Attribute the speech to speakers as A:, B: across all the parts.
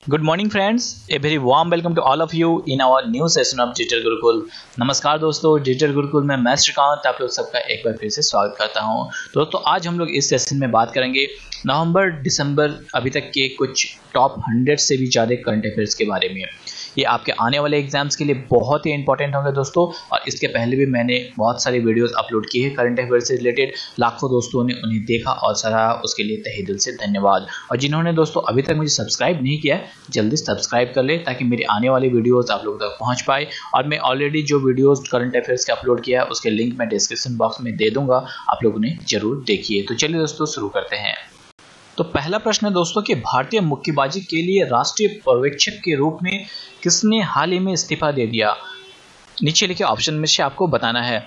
A: Good morning friends, a very warm welcome to all of you in our new session of digital Gurukul. नमस्कार दोस्तों, digital Gurukul में मैं श्रीकांत आप लोग सबका एक बार फिर से स्वागत करता हूं। दोस्तों आज हम लोग इस सेशन में बात करेंगे नवंबर दिसंबर अभी तक के कुछ टॉप 100 से भी ज़्यादा करंट अफेयर्स के बारे में। ये आपके आने वाले एग्जाम्स के लिए बहुत ही इंपॉर्टेंट होंगे दोस्तों, और इसके पहले भी मैंने बहुत सारी वीडियोस अपलोड की है करंट अफेयर्स से रिलेटेड। लाखों दोस्तों ने उन्हें देखा और सराहा, उसके लिए तहे दिल से धन्यवाद। और जिन्होंने दोस्तों अभी तक मुझे सब्सक्राइब नहीं किया है, जल्दी सब्सक्राइब कर ले ताकि मेरी आने वाली वीडियोस आप लोगों तक पहुंच पाए। और मैं ऑलरेडी जो वीडियोस करंट अफेयर्स के अपलोड किया है उसके लिंक मैं डिस्क्रिप्शन बॉक्स में दे दूंगा, आप लोग उन्हें जरूर देखिए। तो चलिए दोस्तों शुरू करते हैं। तो पहला प्रश्न है दोस्तों कि भारतीय मुक्केबाजी के लिए राष्ट्रीय पर्यवेक्षक के रूप में किसने हाल ही में इस्तीफा दे दिया? नीचे लिखे ऑप्शन में से आपको बताना है।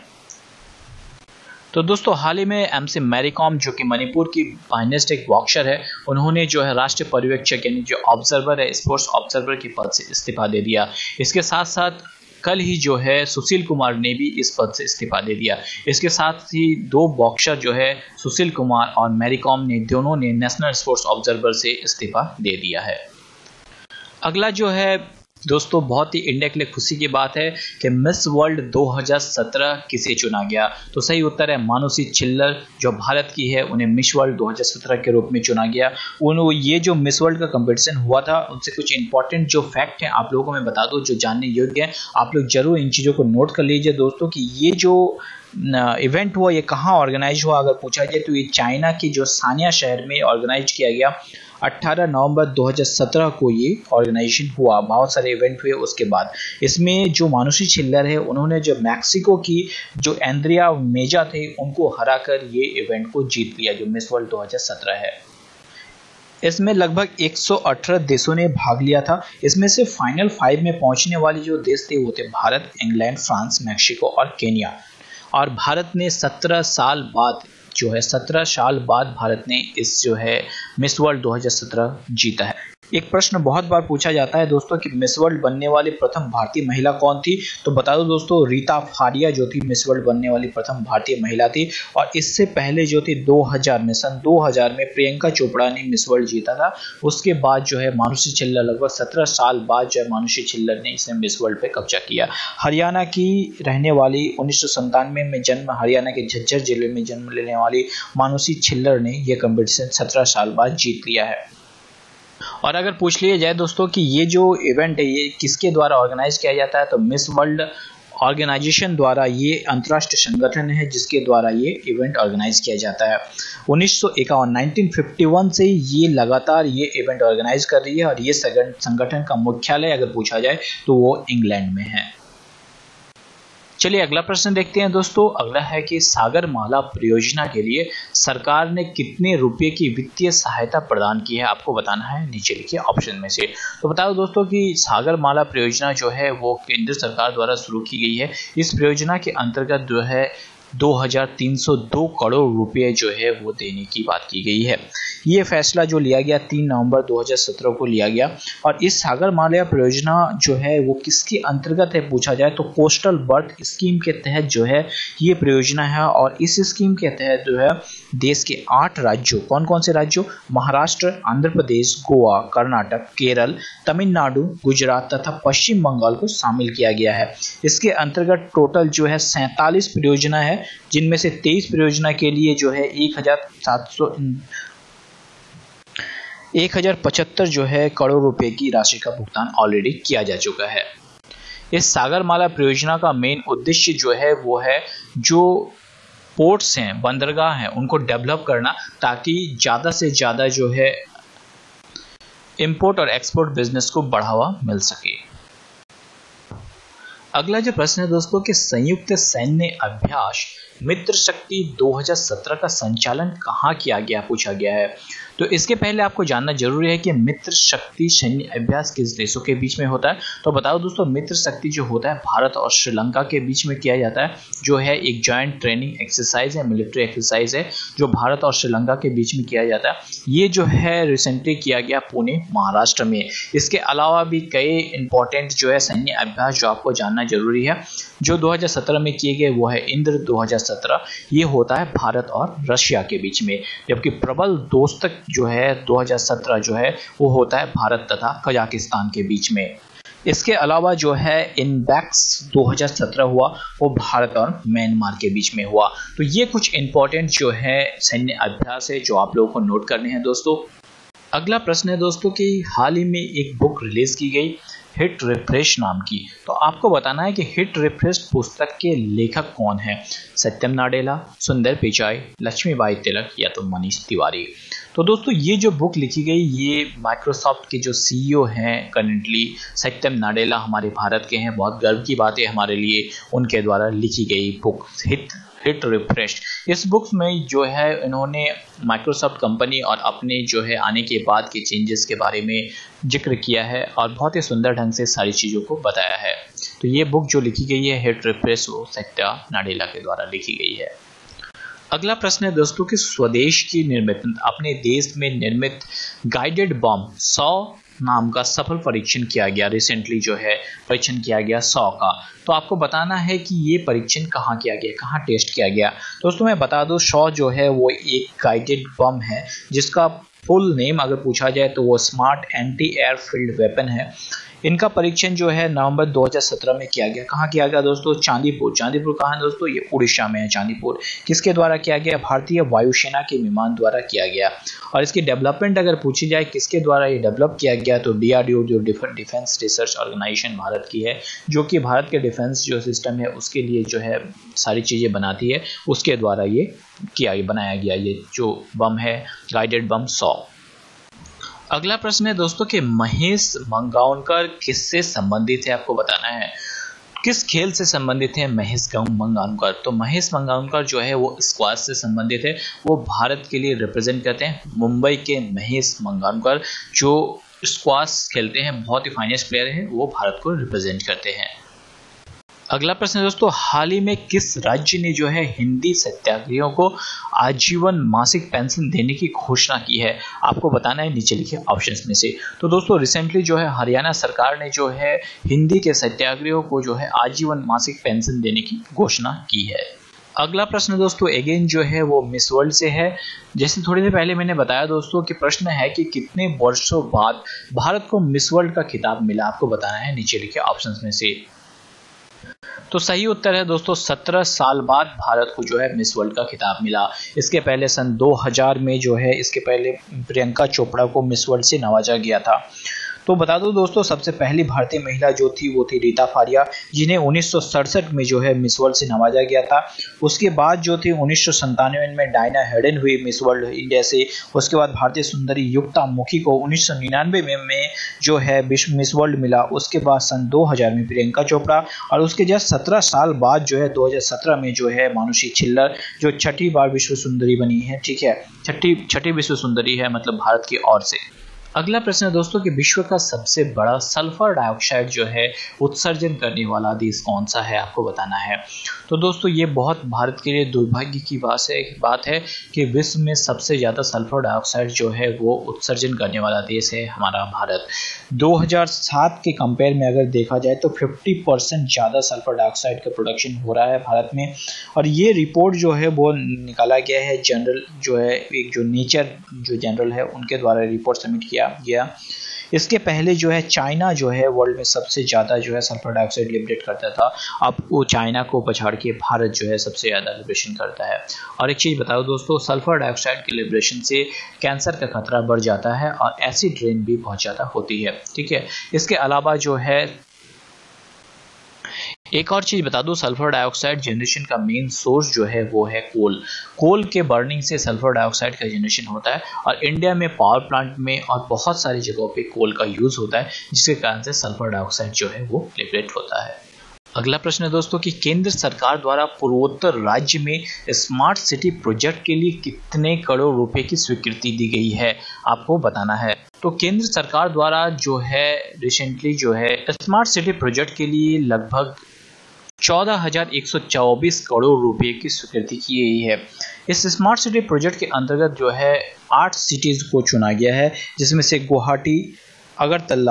A: तो दोस्तों हाल ही में एमसी मैरी कॉम जो कि मणिपुर की फाइनेस्ट एक बॉक्सर है, उन्होंने जो है राष्ट्रीय पर्यवेक्षक यानी जो ऑब्जर्वर है, स्पोर्ट्स ऑब्जर्वर के पद से इस्तीफा दे दिया। इसके साथ साथ कल ही जो है सुशील कुमार ने भी इस पद से इस्तीफा दे दिया। इसके साथ ही दो बॉक्सर जो है सुशील कुमार और मैरी कॉम ने दोनों ने नेशनल स्पोर्ट्स ऑब्जर्वर से इस्तीफा दे दिया है। अगला जो है दोस्तों बहुत ही इंडिया के लिए खुशी की बात है कि मिस वर्ल्ड 2017 किसे चुना गया। तो सही उत्तर है मानुषी छिल्लर जो भारत की है, उन्हें मिस वर्ल्ड 2017 के रूप में चुना गया। ये जो मिस वर्ल्ड का कंपटीशन हुआ था उनसे कुछ इंपॉर्टेंट जो फैक्ट हैं आप लोगों को मैं बता दूं जो जानने योग्य है। आप लोग जरूर इन चीज़ों को नोट कर लीजिए दोस्तों कि ये जो इवेंट हुआ ये कहाँ ऑर्गेनाइज हुआ। अगर पूछा जाए तो ये चाइना की जो सानिया शहर में ऑर्गेनाइज किया गया। 18 नवंबर 2017 को ये ऑर्गेनाइजेशन हुआ। बहुत सारे इवेंट हुए उसके बाद। इसमें जो मानुषी छिल्लर है उन्होंने जो मैक्सिको की जो एंड्रिया मेजा थे उनको हराकर ये इवेंट को जीत लिया जो मिस वर्ल्ड 2017 है। इसमें लगभग 118 देशों ने भाग लिया था। इसमें से फाइनल 5 में पहुंचने वाले जो देश थे वो थे भारत, इंग्लैंड, फ्रांस, मैक्सिको और केन्या। और भारत ने 17 साल बाद भारत ने इस जो है मिस वर्ल्ड 2017 जीता है। एक प्रश्न बहुत बार पूछा जाता है दोस्तों कि मिस वर्ल्ड बनने वाली प्रथम भारतीय महिला कौन थी? तो बता दो दोस्तों रीता फारिया जो थी मिस वर्ल्ड बनने वाली प्रथम भारतीय महिला थी। और इससे पहले जो थी सन 2000 में प्रियंका चोपड़ा ने मिस वर्ल्ड जीता था। उसके बाद जो है मानुषी छिल्लर लगभग 17 साल बाद जो है मानुषी छिल्लर ने इसे मिस वर्ल्ड पे कब्जा किया। हरियाणा की रहने वाली 1997 में जन्म हरियाणा के झज्जर जिले में जन्म लेने वाली मानुषी छिल्लर ने यह कंपटीशन 17 साल बाद जीत लिया है। और अगर पूछ लिया जाए दोस्तों कि ये जो इवेंट है ये किसके द्वारा ऑर्गेनाइज किया जाता है, तो मिस वर्ल्ड ऑर्गेनाइजेशन द्वारा ये अंतर्राष्ट्रीय संगठन है जिसके द्वारा ये इवेंट ऑर्गेनाइज किया जाता है। 1951 से ये लगातार ये इवेंट ऑर्गेनाइज कर रही है और ये संगठन का मुख्यालय अगर पूछा जाए तो वो इंग्लैंड में है। चलिए अगला प्रश्न देखते हैं दोस्तों। अगला है कि सागरमाला परियोजना के लिए सरकार ने कितने रुपए की वित्तीय सहायता प्रदान की है, आपको बताना है। नीचे लिखिए ऑप्शन में से। तो बताओ दोस्तों कि सागरमाला परियोजना जो है वो केंद्र सरकार द्वारा शुरू की गई है। इस परियोजना के अंतर्गत जो है 2302 करोड़ रुपए जो है वो देने की बात की गई है। ये फैसला जो लिया गया 3 नवंबर 2017 को लिया गया। और इस सागरमाला परियोजना जो है वो किसके अंतर्गत है पूछा जाए तो कोस्टल बर्थ स्कीम के तहत जो है ये परियोजना है। और इस स्कीम के तहत जो है देश के 8 राज्यों, कौन कौन से राज्यों? महाराष्ट्र, आंध्र प्रदेश, गोवा, कर्नाटक, केरल, तमिलनाडु, गुजरात तथा पश्चिम बंगाल को शामिल किया गया है। इसके अंतर्गत टोटल जो है 47 परियोजना है, जिनमें से 23 परियोजना के लिए जो है 1075 जो है करोड़ रुपए की राशि का भुगतान ऑलरेडी किया जा चुका है। इस सागरमाला परियोजना का मेन उद्देश्य जो है वो है जो पोर्ट्स हैं, बंदरगाह हैं, उनको डेवलप करना ताकि ज़्यादा से ज़्यादा जो है इंपोर्ट और एक्सपोर्ट बिजनेस को बढ़ावा मिल सके। अगला जो प्रश्न है दोस्तों कि संयुक्त सैन्य अभ्यास मित्र शक्ति 2017 का संचालन कहाँ किया गया पूछा गया है। तो इसके पहले आपको जानना जरूरी है कि मित्र शक्ति सैन्य अभ्यास किस देशों के बीच में होता है। तो बताओ दोस्तों मित्र शक्ति जो होता है भारत और श्रीलंका के बीच में किया जाता है, जो है एक जॉइंट ट्रेनिंग एक्सरसाइज है, मिलिट्री एक्सरसाइज है जो भारत और श्रीलंका के बीच में किया जाता है। ये जो है रिसेंटली किया गया पुणे महाराष्ट्र में। इसके अलावा भी कई इंपॉर्टेंट जो है सैन्य अभ्यास जो आपको जानना जरूरी है जो 2017 में किए गए वो है इंद्र 2017। ये होता है भारत और रशिया के बीच में। जबकि प्रबल दोस्तक जो है 2017 जो है वो होता है भारत तथा कजाकिस्तान के बीच में। इसके अलावा जो है इनबैक्स 2017 हुआ वो भारत और म्यांमार के बीच में हुआ। तो ये कुछ इंपॉर्टेंट जो है सैन्य अभ्यास है जो आप लोगों को नोट करने हैं दोस्तों। अगला प्रश्न है दोस्तों कि हाल ही में एक बुक रिलीज की गई हिट रिफ्रेश नाम की। तो आपको बताना है कि हिट रिफ्रेश पुस्तक के लेखक कौन है। सत्यम नाडेला, सुंदर पिचाई, लक्ष्मीबाई तिलक या तो मनीष तिवारी। तो दोस्तों ये जो बुक लिखी गई ये माइक्रोसॉफ्ट के जो सीईओ हैं करंटली सत्यम नाडेला हमारे भारत के हैं। बहुत गर्व की बात है हमारे लिए, उनके द्वारा लिखी गई बुक हिट रिफ्रेश। इस बुक में जो है इन्होंने माइक्रोसॉफ्ट कंपनी और अपने जो है आने के बाद के चेंजेस के बारे में जिक्र किया है और बहुत ही सुंदर ढंग से सारी चीज़ों को बताया है। तो ये बुक जो लिखी गई है हिट रिफ्रेश वो सत्यम नाडेला के द्वारा लिखी गई है। अगला प्रश्न है दोस्तों कि स्वदेश की निर्मित अपने देश में निर्मित गाइडेड बम 100 नाम का सफल परीक्षण किया गया। रिसेंटली जो है परीक्षण किया गया 100 का। तो आपको बताना है कि ये परीक्षण कहाँ किया गया, कहाँ टेस्ट किया गया। दोस्तों मैं बता दूं 100 जो है वो एक गाइडेड बम है जिसका फुल नेम अगर पूछा जाए तो वो स्मार्ट एंटी एयरफील्ड वेपन है। इनका परीक्षण जो है नवंबर 2017 में किया गया। कहाँ किया गया दोस्तों? चांदीपुर। चांदीपुर कहाँ है दोस्तों? ये उड़ीसा में है चांदीपुर। किसके द्वारा किया गया? भारतीय वायुसेना के विमान द्वारा किया गया। और इसकी डेवलपमेंट अगर पूछी जाए किसके द्वारा ये डेवलप किया गया तो डीआरडीओ जो डिफेंस रिसर्च ऑर्गेनाइजेशन भारत की है, जो कि भारत के डिफेंस जो सिस्टम है उसके लिए जो है सारी चीज़ें बनाती है, उसके द्वारा ये बनाया गया ये जो बम है गाइडेड बम 100। अगला प्रश्न है दोस्तों कि महेश मंगावकर किससे संबंधित है? आपको बताना है किस खेल से संबंधित है महेश मंगावकर। तो महेश मंगावकर जो है वो स्क्वाश से संबंधित है। वो भारत के लिए रिप्रेजेंट करते हैं। मुंबई के महेश मंगावकर जो स्क्वाश खेलते हैं, बहुत ही फाइनेस्ट प्लेयर है, वो भारत को रिप्रेजेंट करते हैं। अगला प्रश्न दोस्तों, हाल ही में किस राज्य ने जो है हिंदी सत्याग्रहियों को आजीवन मासिक पेंशन देने की घोषणा की है? आपको बताना है नीचे लिखे ऑप्शंस में से। तो दोस्तों रिसेंटली जो है हरियाणा सरकार ने जो है हिंदी के सत्याग्रहियों को जो है आजीवन मासिक पेंशन देने की घोषणा की है। अगला प्रश्न दोस्तों अगेन जो है वो मिस वर्ल्ड से है। जैसे थोड़ी देर पहले मैंने बताया दोस्तों कि प्रश्न है कि कितने वर्षों बाद भारत को मिस वर्ल्ड का खिताब मिला। आपको बताना है नीचे लिखे ऑप्शंस में से। तो सही उत्तर है दोस्तों 17 साल बाद भारत को जो है मिस वर्ल्ड का खिताब मिला। इसके पहले सन 2000 में जो है इसके पहले प्रियंका चोपड़ा को मिस वर्ल्ड से नवाजा गया था। तो बता दो दोस्तों सबसे पहली भारतीय महिला जो थी वो थी रीता फारिया, जिन्हें 1967 में जो है मिस वर्ल्ड से नवाजा गया था। उसके बाद जो थी 1997 में डायना हेडन हुई मिस वर्ल्ड इंडिया से। उसके बाद भारतीय सुंदरी युक्ता मुखी को 1999 में जो है मिस वर्ल्ड मिला। उसके बाद सन 2000 में प्रियंका चोपड़ा और उसके जस्ट 17 साल बाद जो है 2017 में जो है मानुषी छिल्लर जो छठी बार विश्व सुंदरी बनी है। ठीक है, छठी विश्व सुंदरी है मतलब भारत की ओर से। अगला प्रश्न है दोस्तों कि विश्व का सबसे बड़ा सल्फर डाइऑक्साइड जो है उत्सर्जन करने वाला देश कौन सा है? आपको बताना है। तो दोस्तों ये बहुत भारत के लिए दुर्भाग्य की बात है कि विश्व में सबसे ज़्यादा सल्फर डाइऑक्साइड जो है वो उत्सर्जन करने वाला देश है हमारा भारत। 2007 के कंपेयर में अगर देखा जाए तो 50% ज़्यादा सल्फर डाइऑक्साइड का प्रोडक्शन हो रहा है भारत में। और ये रिपोर्ट जो है वो निकाला गया है जनरल जो है एक जो नेचर जो जनरल है उनके द्वारा रिपोर्ट सबमिट किया गया। इसके पहले जो है चाइना जो है वर्ल्ड में सबसे ज़्यादा जो है सल्फर डाइऑक्साइड लिबरेट करता था। अब वो चाइना को पछाड़ के भारत जो है सबसे ज़्यादा लिबरेशन करता है। और एक चीज़ बताओ दोस्तों सल्फर डाइऑक्साइड के लिबरेशन से कैंसर का खतरा बढ़ जाता है और एसिड रेन भी बहुत ज़्यादा होती है। ठीक है, इसके अलावा जो है एक और चीज बता दूं सल्फर डाइऑक्साइड जनरेशन का मेन सोर्स जो है वो है कोल के बर्निंग से सल्फर डाइऑक्साइड का जनरेशन होता है। और इंडिया में पावर प्लांट में और बहुत सारी जगहों पे कोल का यूज होता है जिसके कारण से सल्फर डाइऑक्साइड जो है वो लिबरेट होता है। अगला प्रश्न है दोस्तों कि केंद्र सरकार द्वारा पूर्वोत्तर राज्य में स्मार्ट सिटी प्रोजेक्ट के लिए कितने करोड़ रुपए की स्वीकृति दी गई है? आपको बताना है। तो केंद्र सरकार द्वारा जो है रिसेंटली जो है स्मार्ट सिटी प्रोजेक्ट के लिए लगभग 14,124 करोड़ रुपए की स्वीकृति की गई है। इस स्मार्ट सिटी प्रोजेक्ट के अंतर्गत जो है 8 सिटीज को चुना गया है जिसमें से गुवाहाटी, अगरतला,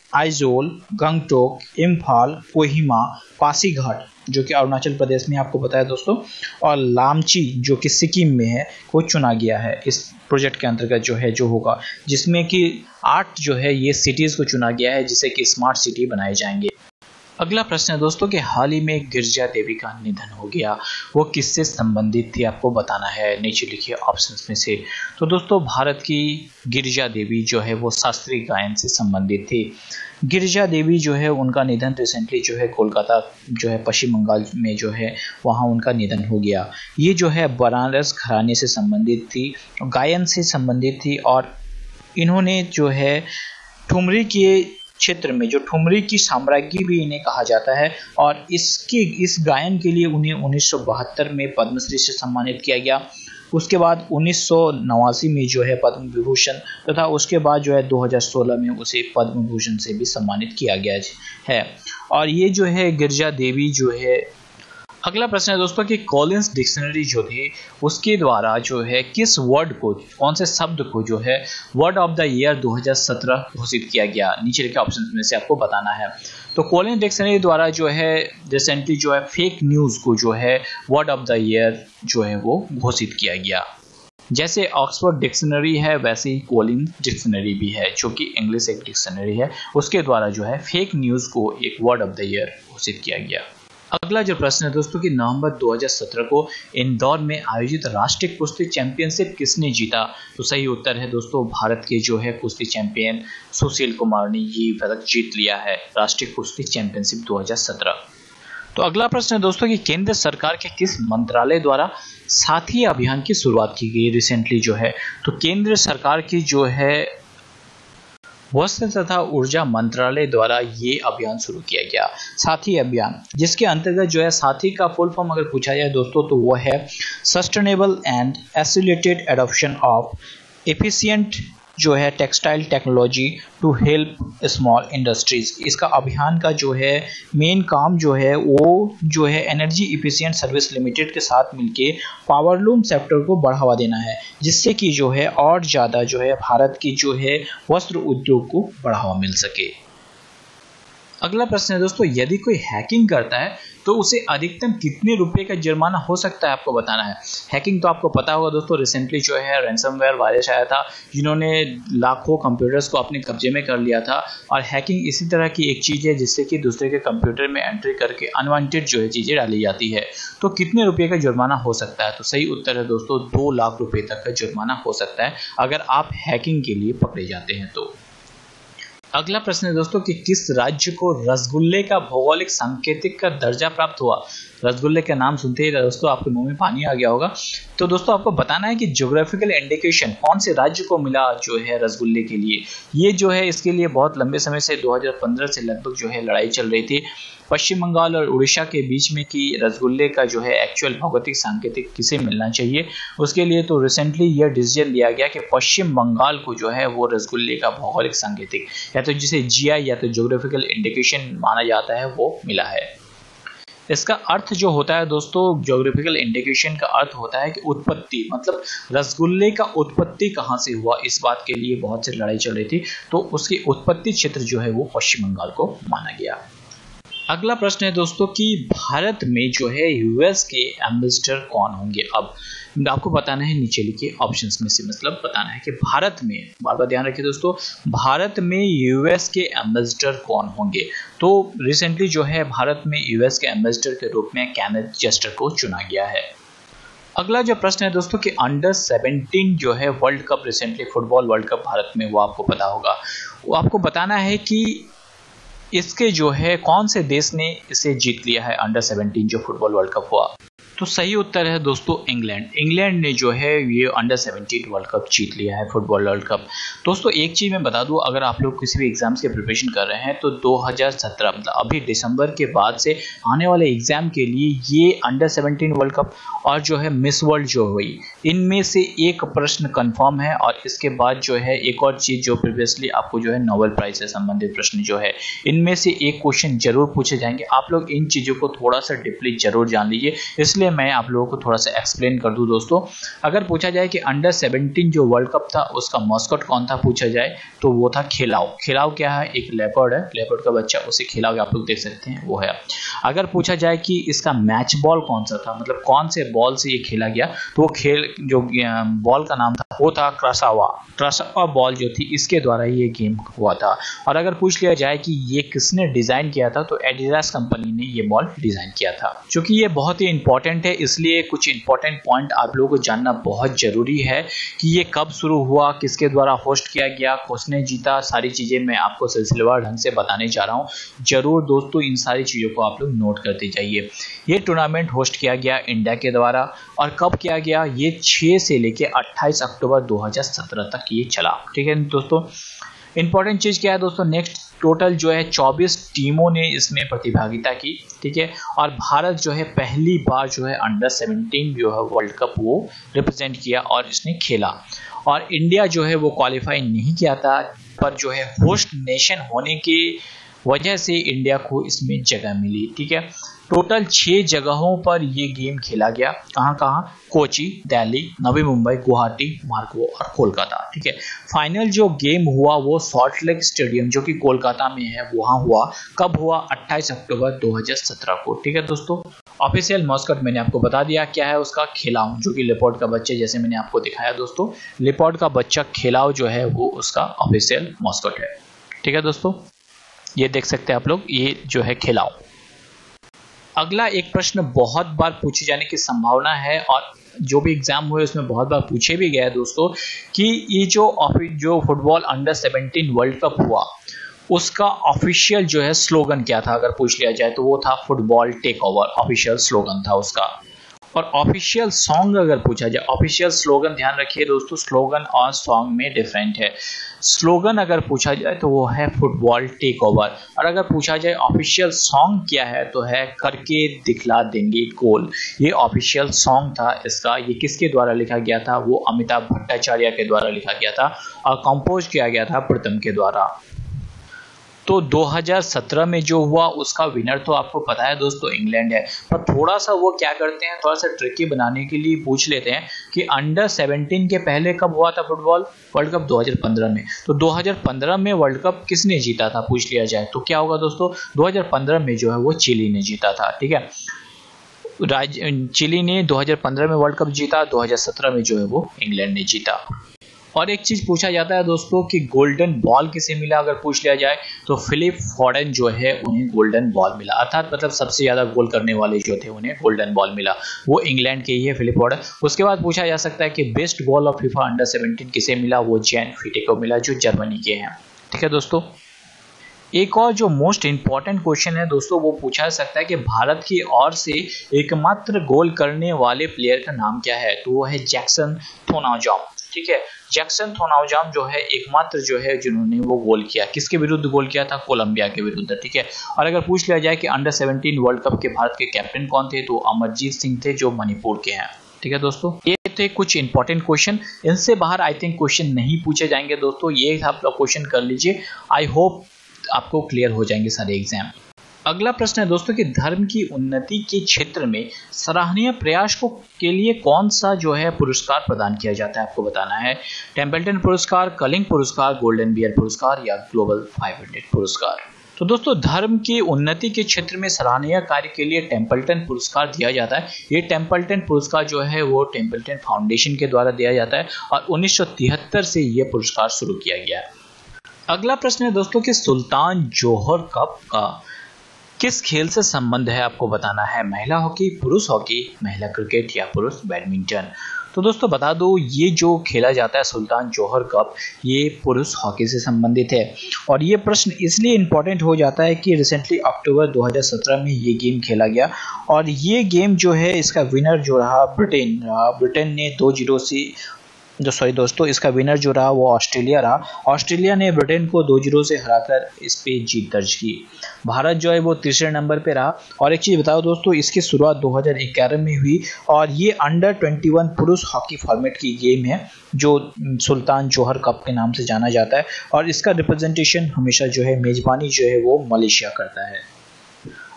A: आइजोल, गंगटोक, इम्फाल, कोहिमा, पासीघाट जो कि अरुणाचल प्रदेश में आपको पता है दोस्तों, और लामची जो कि सिक्किम में है को चुना गया है इस प्रोजेक्ट के अंतर्गत जो होगा, जिसमें कि 8 जो है ये सिटीज को चुना गया है जिसे कि स्मार्ट सिटी बनाए जाएंगे। अगला प्रश्न है दोस्तों कि हाल ही में गिरिजा देवी का निधन हो गया, वो किससे संबंधित थी आपको बताना है, नीचे लिखिए ऑप्शंस में से। तो दोस्तों भारत की गिरिजा देवी जो है वो शास्त्रीय गायन से संबंधित थी। गिरिजा देवी जो है उनका निधन रिसेंटली जो है कोलकाता जो है पश्चिम बंगाल में जो है वहाँ उनका निधन हो गया। ये जो है बनारस घराने से संबंधित थी, गायन से संबंधित थी, और इन्होंने जो है ठुमरी के क्षेत्र में जो ठुमरी की साम्राज्ञी भी इन्हें कहा जाता है, और इस गायन के लिए उन्हें 1972 में पद्मश्री से सम्मानित किया गया। उसके बाद 1989 में जो है पद्म विभूषण, तथा उसके बाद जो है 2016 में उसे पद्म भूषण से भी सम्मानित किया गया है। और ये जो है गिरिजा देवी जो है। अगला प्रश्न है दोस्तों कि कॉलिंस डिक्शनरी जो थी उसके द्वारा जो है किस वर्ड को, कौन से शब्द को जो है वर्ड ऑफ द ईयर 2017 घोषित किया गया, नीचे लिखे ऑप्शन में से आपको बताना है। तो कॉलिंस डिक्शनरी द्वारा जो है रिसेंटली जो है फेक न्यूज को जो है वर्ड ऑफ द ईयर जो है वो घोषित किया गया। जैसे ऑक्सफोर्ड डिक्शनरी है वैसे ही कॉलिंस डिक्शनरी भी है जो कि इंग्लिश एक डिक्शनरी है, उसके द्वारा जो है फेक न्यूज को एक वर्ड ऑफ द ईयर घोषित किया गया। अगला जो प्रश्न है दोस्तों कि नवंबर 2017 को इंदौर में आयोजित राष्ट्रीय कुश्ती चैंपियनशिप किसने जीता, तो सही उत्तर है दोस्तों भारत के जो है कुश्ती चैंपियन सुशील कुमार ने ये पदक जीत लिया है, राष्ट्रीय कुश्ती चैंपियनशिप 2017। तो अगला प्रश्न है दोस्तों कि केंद्र सरकार के किस मंत्रालय द्वारा साथी अभियान की शुरुआत की गई रिसेंटली जो है, तो केंद्र सरकार की जो है वस्त्र तथा ऊर्जा मंत्रालय द्वारा ये अभियान शुरू किया गया, साथी अभियान, जिसके अंतर्गत जो है साथी का फुल फॉर्म अगर पूछा जाए दोस्तों तो वो है sustainable and accelerated adoption of efficient जो है textile technology to help small industries. इसका अभियान का जो है मेन काम जो है वो जो है एनर्जी इफिशिएंट सर्विस लिमिटेड के साथ मिलके पावरलूम सेक्टर को बढ़ावा देना है, जिससे कि जो है और ज़्यादा जो है भारत की जो है वस्त्र उद्योग को बढ़ावा मिल सके। अगला प्रश्न है दोस्तों यदि कोई हैकिंग करता है तो उसे अधिकतम कितने रुपए का जुर्माना हो सकता है आपको बताना है। हैकिंग तो आपको पता होगा दोस्तों, रिसेंटली जो है रैंसमवेयर वायरस आया था जिन्होंने लाखों कंप्यूटर्स को अपने कब्जे में कर लिया था। और हैकिंग इसी तरह की एक चीज़ है जिससे कि दूसरे के कंप्यूटर में एंट्री करके अनवांटेड जो है चीज़ें डाली जाती है। तो कितने रुपये का जुर्माना हो सकता है, तो सही उत्तर है दोस्तों 2 लाख रुपये तक का जुर्माना हो सकता है अगर आप हैकिंग के लिए पकड़े जाते हैं तो। अगला प्रश्न है दोस्तों कि किस राज्य को रसगुल्ले का भौगोलिक सांकेतिक का दर्जा प्राप्त हुआ। रसगुल्ले का नाम सुनते ही दोस्तों आपके मुंह में पानी आ गया होगा। तो दोस्तों आपको बताना है कि ज्योग्राफिकल इंडिकेशन कौन से राज्य को मिला जो है रसगुल्ले के लिए। ये जो है इसके लिए बहुत लंबे समय से 2015 से लगभग जो है लड़ाई चल रही थी पश्चिम बंगाल और उड़ीसा के बीच में कि रसगुल्ले का जो है एक्चुअल भौगोलिक सांकेतिक किसे मिलना चाहिए। उसके लिए तो रिसेंटली यह डिसीजन लिया गया कि पश्चिम बंगाल को जो है वो रसगुल्ले का भौगोलिक सांकेतिक या तो जिसे जीआई या तो ज्योग्राफिकल इंडिकेशन माना जाता है वो मिला है। इसका अर्थ जो होता है दोस्तों ज्योग्राफिकल इंडिकेशन का अर्थ होता है कि उत्पत्ति, मतलब रसगुल्ले का उत्पत्ति कहाँ से हुआ, इस बात के लिए बहुत सी लड़ाई चल रही थी तो उसकी उत्पत्ति क्षेत्र जो है वो पश्चिम बंगाल को माना गया। अगला प्रश्न है दोस्तों कि भारत में जो है यूएस के एम्बेसडर कौन होंगे। अब आपको बताना है नीचे लिखे ऑप्शंस में से, मतलब बताना है कि भारत में, बार बार ध्यान रखिए दोस्तों, भारत में यूएस के एम्बेसडर कौन होंगे। तो रिसेंटली जो है भारत में यूएस के एम्बेसडर के रूप में केनेथ जेस्टर को चुना गया है। अगला जो प्रश्न है दोस्तों कि अंडर 17 जो है world cup, recently football world cup Bharat में, वो आपको पता होगा। वो आपको बताना है कि इसके जो है कौन से देश ने इसे जीत लिया है, अंडर 17 जो फुटबॉल वर्ल्ड कप हुआ। तो सही उत्तर है दोस्तों इंग्लैंड। इंग्लैंड ने जो है ये अंडर 17 वर्ल्ड कप जीत लिया है, फुटबॉल वर्ल्ड कप। दोस्तों एक चीज़ मैं बता दूं, अगर आप लोग किसी भी एग्जाम्स के प्रिपरेशन कर रहे हैं तो 2017 मतलब अभी दिसंबर के बाद से आने वाले एग्जाम के लिए ये अंडर 17 वर्ल्ड कप और जो है मिस वर्ल्ड जो हुई, इनमें से एक प्रश्न कन्फर्म है। और इसके बाद जो है एक और चीज़ जो प्रीवियसली आपको जो है नोबेल प्राइज से संबंधित प्रश्न जो है इनमें से एक क्वेश्चन जरूर पूछे जाएंगे। आप लोग इन चीज़ों को थोड़ा सा डीपली जरूर जान लीजिए, इसलिए इसलिए मैं आप लोगों को थोड़ा सा एक्सप्लेन कर दूं दोस्तों। अगर पूछा जाए कि अंडर 17 जो वर्ल्ड कप था उसका मॉस्कट कौन था पूछा जाए तो वो था खिलाओ। खिलाओ क्या है? एक लेपर्ड है, लेपर्ड का बच्चा, उसे खिलाओ आप लोग देख सकते हैं वो है। अगर पूछा जाए कि इसका मैच बॉल कौन सा था, मतलब कौन से बॉल से ये खेला गया, तो वो खेल जो बॉल का नाम था वो था क्रसावा बॉल जो थी इसके द्वारा ये गेम हुआ था। और अगर पूछ लिया जाए कि ये किसने डिजाइन किया था तो एडिडास कंपनी ने ये बॉल डिजाइन किया था। क्योंकि ये बहुत ही इंपॉर्टेंट है इसलिए कुछ इंपॉर्टेंट पॉइंट आप लोगों को जानना बहुत जरूरी है कि ये कब शुरू हुआ, किसके द्वारा होस्ट किया गया, किसने जीता, सारी चीजें मैं आपको सिलसिलेवार ढंग से बताने जा रहा हूँ। जरूर दोस्तों इन सारी चीजों को आप लोग नोट करते जाइए। ये टूर्नामेंट होस्ट किया गया इंडिया के द्वारा और कब किया गया, ये 6 से लेके 28 अक्टूबर 2017 तक ये चला। ठीक है दोस्तों, इंपॉर्टेंट चीज क्या है दोस्तों, नेक्स्ट टोटल जो है 24 टीमों ने इसमें प्रतिभागिता की। ठीक है, और भारत जो है पहली बार जो है अंडर 17 जो है वर्ल्ड कप वो रिप्रेजेंट किया और इसने खेला। और इंडिया जो है वो क्वालिफाई नहीं किया था, पर जो है होस्ट नेशन होने की वजह से इंडिया को इसमें जगह मिली। ठीक है, टोटल 6 जगहों पर ये गेम खेला गया। कहाँ? कोची, दिल्ली, नवी मुंबई, गुवाहाटी, मार्गो और कोलकाता। ठीक है, फाइनल जो गेम हुआ वो सॉल्ट लेक स्टेडियम जो कि कोलकाता में है वहां हुआ। कब हुआ? 28 अक्टूबर 2017 को। ठीक है दोस्तों, ऑफिशियल मॉस्कट मैंने आपको बता दिया क्या है उसका, खिलाओ, जो कि लेपर्ड का बच्चा, जैसे मैंने आपको दिखाया दोस्तों, लेपर्ड का बच्चा खिलाओ जो है वो उसका ऑफिशियल मॉस्कट है। ठीक है दोस्तों, ये देख सकते हैं आप लोग, ये जो है खिलाओ। अगला एक प्रश्न बहुत बार पूछे जाने की संभावना है और जो भी एग्जाम हुए उसमें बहुत बार पूछे भी गया दोस्तों कि ये जो फुटबॉल अंडर 17 वर्ल्ड कप हुआ उसका ऑफिशियल जो है स्लोगन क्या था। अगर पूछ लिया जाए तो वो था football take over, official slogan था उसका। और ऑफिशियल सॉन्ग अगर पूछा जाए, ऑफिशियल स्लोगन, ध्यान रखिए दोस्तों, स्लोगन और सॉन्ग में डिफरेंट है। स्लोगन अगर पूछा जाए तो वो है फुटबॉल टेक ओवर, और अगर पूछा जाए ऑफिशियल सॉन्ग क्या है तो है करके दिखला देंगे गोल। ये ऑफिशियल सॉन्ग था इसका। ये किसके द्वारा लिखा गया था? वो अमिताभ भट्टाचार्य के द्वारा लिखा गया था और कंपोज किया गया था प्रीतम के द्वारा। तो 2017 में जो हुआ उसका विनर तो आपको पता है दोस्तों, इंग्लैंड है। पर थोड़ा सा वो क्या करते हैं, थोड़ा सा ट्रिकी बनाने के लिए पूछ लेते हैं कि अंडर 17 के पहले कब हुआ था फुटबॉल वर्ल्ड कप? 2015 में। तो 2015 में वर्ल्ड कप किसने जीता था पूछ लिया जाए तो क्या होगा दोस्तों? 2015 में जो है वो चिली ने जीता था। ठीक है, चिली ने 2015 में वर्ल्ड कप जीता, 2017 में जो है वो इंग्लैंड ने जीता। और एक चीज पूछा जाता है दोस्तों कि गोल्डन बॉल किसे मिला। अगर पूछ लिया जाए तो फिलिप फॉडेन जो है उन्हें गोल्डन बॉल मिला, अर्थात मतलब सबसे ज्यादा गोल करने वाले जो थे उन्हें गोल्डन बॉल मिला, वो इंग्लैंड के ही है फिलिप फॉडेन। उसके बाद पूछा जा सकता है कि best goal of FIFA under 17 किसे मिला, वो जैन फीटे को मिला जो जर्मनी के हैं। ठीक है दोस्तों, एक और जो मोस्ट इंपॉर्टेंट क्वेश्चन है दोस्तों वो पूछा जा सकता है कि भारत की ओर से एकमात्र गोल करने वाले प्लेयर का नाम क्या है, तो वो है जैक्सन थोनाउजाम। ठीक है, जैक्सन थोनाउजाम जो है एकमात्र जो है जिन्होंने वो गोल किया। किसके विरुद्ध गोल किया था? कोलंबिया के विरुद्ध। ठीक है, और अगर पूछ लिया जाए कि अंडर 17 वर्ल्ड कप के भारत के कैप्टन कौन थे तो अमरजीत सिंह थे जो मणिपुर के हैं। ठीक है दोस्तों, ये थे कुछ इंपॉर्टेंट क्वेश्चन। इनसे बाहर आई थिंक क्वेश्चन नहीं पूछे जाएंगे दोस्तों, ये आप लोग क्वेश्चन कर लीजिए, आई होप आपको क्लियर हो जाएंगे सारे एग्जाम। अगला प्रश्न है दोस्तों कि धर्म की उन्नति के क्षेत्र में सराहनीय प्रयास को के लिए कौन सा जो है पुरस्कार प्रदान किया जाता है, आपको बताना है। टेम्पल्टन पुरस्कार, कलिंग पुरस्कार, गोल्डन बियर पुरस्कार या ग्लोबल 500 पुरस्कार। तो दोस्तों धर्म की उन्नति के क्षेत्र में सराहनीय कार्य के लिए टेम्पल्टन पुरस्कार दिया जाता है। ये टेम्पल्टन पुरस्कार जो है वो टेम्पल्टन फाउंडेशन के द्वारा दिया जाता है और 1973 से ये पुरस्कार शुरू किया गया है। अगला प्रश्न है दोस्तों कि सुल्तान जोहर कप का किस खेल से संबंध है, आपको बताना है। महिला हॉकी, पुरुष हॉकी, महिला क्रिकेट या पुरुष बैडमिंटन। तो दोस्तों बता दो ये जो खेला जाता है सुल्तान जोहर कप, ये पुरुष हॉकी से संबंधित है। और ये प्रश्न इसलिए इम्पोर्टेंट हो जाता है कि रिसेंटली अक्टूबर 2017 में ये गेम खेला गया और ये गेम जो है इसका विनर जो रहा ब्रिटेन ने 2-0 से दोस्तों इसका विनर जो रहा वो ऑस्ट्रेलिया रहा। ऑस्ट्रेलिया ने ब्रिटेन को 2-0 से हराकर इस पे जीत दर्ज की। भारत जो है वो तीसरे नंबर पे रहा। और एक चीज़ बताओ दोस्तों, इसकी शुरुआत 2011 में हुई और ये अंडर 21 पुरुष हॉकी फॉर्मेट की गेम है जो सुल्तान जोहर कप के नाम से जाना जाता है और इसका रिप्रेजेंटेशन हमेशा जो है मेजबानी जो है वो मलेशिया करता है।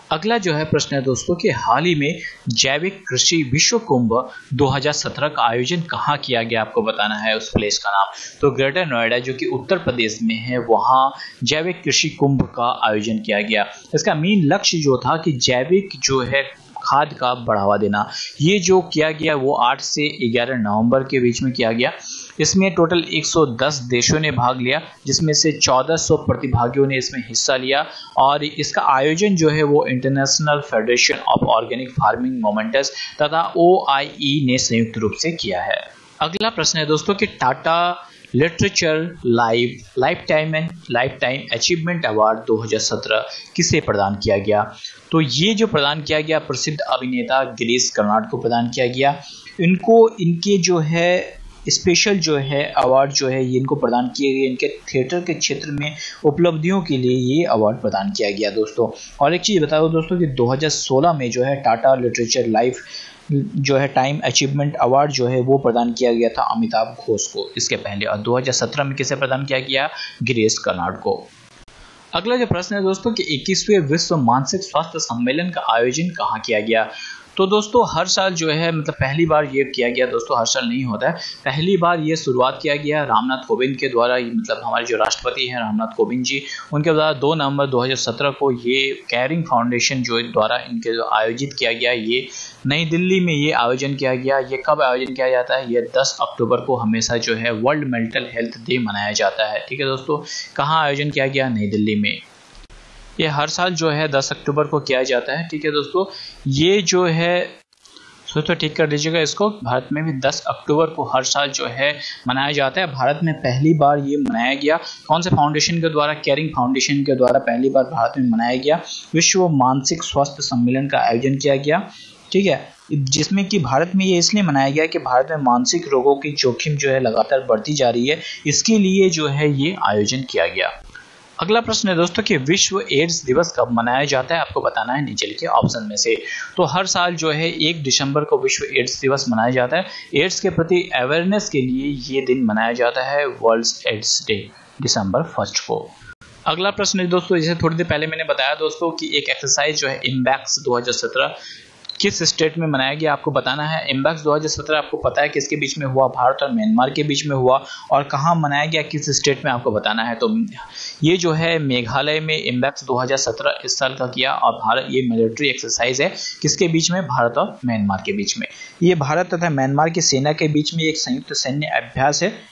A: अगला जो है प्रश्न है दोस्तों कि हाल ही में जैविक कृषि विश्व कुंभ 2017 का आयोजन कहाँ किया गया, आपको बताना है उस प्लेस का नाम। तो ग्रेटर नोएडा जो कि उत्तर प्रदेश में है, वहाँ जैविक कृषि कुंभ का आयोजन किया गया। इसका मेन लक्ष्य जो था कि जैविक जो है खाद का बढ़ावा देना, ये जो किया गया वो 8 से 11 नवंबर के बीच में किया गया। इसमें टोटल 110 देशों ने भाग लिया, जिसमें से 1400 प्रतिभागियों ने इसमें हिस्सा लिया और इसका आयोजन जो है वो international federation of organic farming movements तथा OIE ने संयुक्त रूप से किया है। अगला प्रश्न है दोस्तों कि Tata literature lifetime achievement award 2017 किसे प्रदान किया गया। तो ये जो प्रदान किया गया प्रसिद्ध अभिनेता गिरीश कर्नाड को प्रदान किया गया। इनके जो है स्पेशल जो है अवार्ड जो है ये इनको प्रदान किए गए इनके थिएटर के क्षेत्र में उपलब्धियों के लिए ये अवार्ड प्रदान किया गया दोस्तों। और एक चीज़ बता दो दोस्तों कि 2016 में जो है टाटा लिटरेचर लाइफ जो है टाइम अचीवमेंट अवार्ड जो है वो प्रदान किया गया था अमिताभ घोष को इसके पहले, और 2017 में किसे प्रदान किया गया, गिरीश कर्नाड को। अगला जो प्रश्न है दोस्तों कि 21वें विश्व मानसिक स्वास्थ्य सम्मेलन का आयोजन कहाँ किया गया। तो दोस्तों हर साल जो है मतलब पहली बार ये किया गया दोस्तों, हर साल नहीं होता है, पहली बार ये शुरुआत किया गया रामनाथ कोविंद के द्वारा, मतलब हमारे जो राष्ट्रपति हैं रामनाथ कोविंद जी, उनके द्वारा 2 नवंबर 2017 को ये केयरिंग फाउंडेशन जो द्वारा इनके जो आयोजित किया गया, ये नई दिल्ली में ये आयोजन किया गया। ये कब आयोजन किया जाता है, ये 10 अक्टूबर को हमेशा जो है वर्ल्ड मेंटल हेल्थ डे मनाया जाता है। ठीक है दोस्तों, कहाँ आयोजन किया गया, नई दिल्ली में। ये हर साल जो है 10 अक्टूबर को किया जाता है। ठीक है दोस्तों, ये जो है दोस्तों ठीक कर दीजिएगा इसको, भारत में भी 10 अक्टूबर को हर साल जो है मनाया जाता है। भारत में पहली बार ये मनाया गया, कौन से फाउंडेशन के द्वारा, केयरिंग फाउंडेशन के द्वारा पहली बार भारत में मनाया गया। विश्व मानसिक स्वास्थ्य सम्मेलन का आयोजन किया गया। ठीक है, जिसमें कि भारत में ये इसलिए मनाया गया कि भारत में मानसिक रोगों की जोखिम जो है लगातार बढ़ती जा रही है, इसके लिए जो है ये आयोजन किया गया। अगला प्रश्न है दोस्तों कि विश्व एड्स दिवस कब मनाया जाता है, आपको बताना है नीचे लिखे ऑप्शन में से। तो हर साल जो है 1 दिसंबर को विश्व एड्स दिवस मनाया जाता है। एड्स के प्रति अवेयरनेस के लिए ये दिन मनाया जाता है वर्ल्ड एड्स डे दिसंबर 1 को। अगला प्रश्न है दोस्तों, जैसे थोड़ी देर पहले मैंने बताया दोस्तों कि एक एक्सरसाइज जो है इम्बैक्स 2017 किस स्टेट में मनाया गया, आपको बताना है। इम्बैक्स 2017 आपको पता है किसके बीच में हुआ, भारत और म्यांमार के बीच में हुआ, और कहाँ मनाया गया, किस स्टेट में, आपको बताना है। तो ये जो है मेघालय में इम्बैक्स 2017 इस साल का किया, और भारत ये मिलिट्री एक्सरसाइज है किसके बीच में, भारत और म्यांमार के बीच में। ये भारत तथा म्यांमार की सेना के बीच में एक संयुक्त सैन्य अभ्यास है।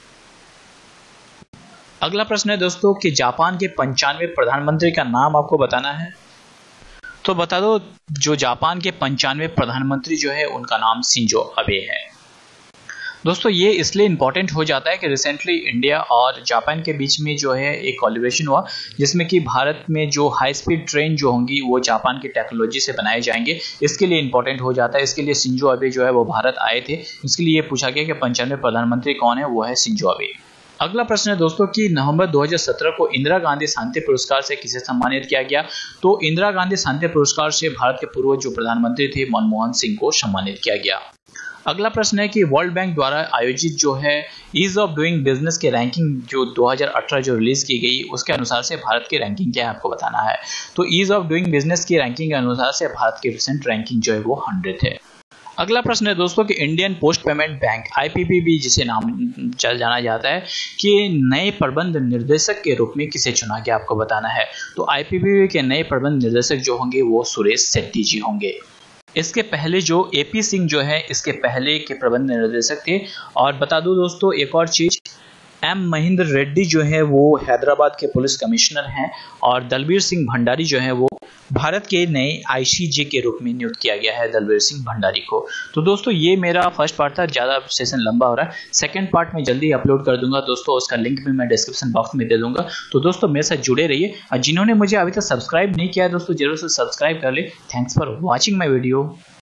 A: अगला प्रश्न है दोस्तों कि जापान के 95वें प्रधानमंत्री का नाम आपको बताना है। तो बता दो, जो जापान के 95वें प्रधानमंत्री जो है उनका नाम शिंजो अबे है। दोस्तों ये इसलिए इम्पोर्टेंट हो जाता है कि रिसेंटली इंडिया और जापान के बीच में जो है एक कोलैबोरेशन हुआ, जिसमें कि भारत में जो हाई स्पीड ट्रेन जो होंगी वो जापान की टेक्नोलॉजी से बनाए जाएंगे, इसके लिए इम्पोर्टेंट हो जाता है। इसके लिए शिंजो अबे जो है वो भारत आए थे, इसके लिए ये पूछा गया कि 95वें प्रधानमंत्री कौन है, वो है शिंजो अबे। अगला प्रश्न है दोस्तों कि नवंबर 2017 को इंदिरा गांधी शांति पुरस्कार से किसे सम्मानित किया गया। तो इंदिरा गांधी शांति पुरस्कार से भारत के पूर्व जो प्रधानमंत्री थे मनमोहन सिंह को सम्मानित किया गया। अगला प्रश्न है कि वर्ल्ड बैंक द्वारा आयोजित जो है ईज ऑफ डूइंग बिजनेस के रैंकिंग जो 2018 जो रिलीज की गई, उसके अनुसार से भारत की रैंकिंग क्या है, आपको बताना है। तो ईज ऑफ डूइंग बिजनेस की रैंकिंग के अनुसार से भारत की रिसेंट रैंकिंग जो है वो 100 है। अगला प्रश्न है दोस्तों कि Indian post payment bank IPPB जिसे नाम जाना जाता है कि नए प्रबंध निर्देशक के रूप में किसे चुना गया, आपको बताना है। तो IPPB के नए प्रबंध निर्देशक जो होंगे वो सुरेश शेट्टी जी होंगे। इसके पहले जो AP सिंह जो है इसके पहले के प्रबंध निर्देशक थे। और बता दो दोस्तों एक और चीज, M महेंद्र रेड्डी जो है वो हैदराबाद के पुलिस कमिश्नर हैं, और दलबीर सिंह भंडारी जो है वो भारत के नए ICJ के रूप में नियुक्त किया गया है दलबीर सिंह भंडारी को। तो दोस्तों ये मेरा फर्स्ट पार्ट था, ज़्यादा सेशन लंबा हो रहा है। सेकंड पार्ट में जल्दी अपलोड कर दूंगा दोस्तों, उसका लिंक भी मैं डिस्क्रिप्शन बॉक्स में दे दूंगा। तो दोस्तों मेरे साथ जुड़े रहिए, और जिन्होंने मुझे अभी तक सब्सक्राइब नहीं किया है दोस्तों जरूर से सब्सक्राइब कर ले। Thanks for watching my video.